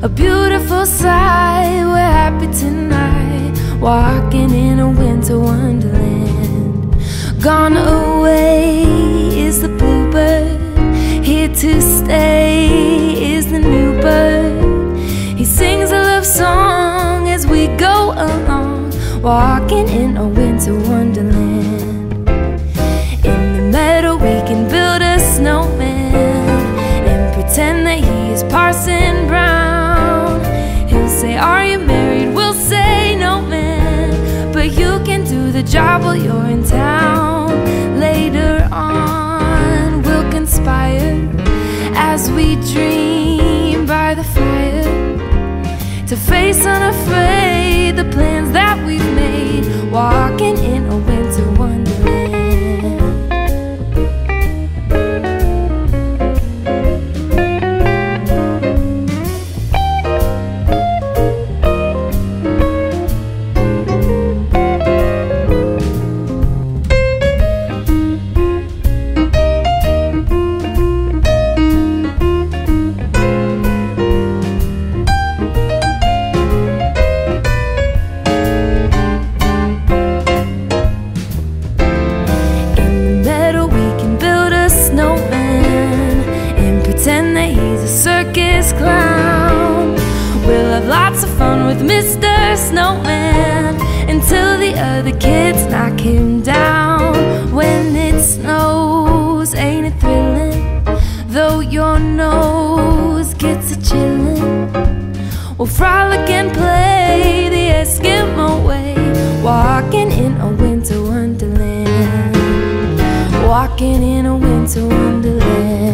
A beautiful sight, we're happy tonight, walking in a winter wonderland. Gone away is the bluebird, here to stay is the new bird. He sings a love song as we go along, walking in a winter wonderland. In the meadow we can build a snowman and pretend that he is Parson Brown. He'll say, "Are you married?" We'll say, "No, man," but you can do the job while you're in town. Later on we'll conspire as we dream by the fire, to face unafraid the plans that we've made, walking in a winter wonderland. Pretend that he's a circus clown. We'll have lots of fun with Mr. Snowman until the other kids knock him down. When it snows, ain't it thrilling? Though your nose gets a chillin', we'll frolic and play the Eskimo way, walking in a winter wonderland, walking in a winter wonderland.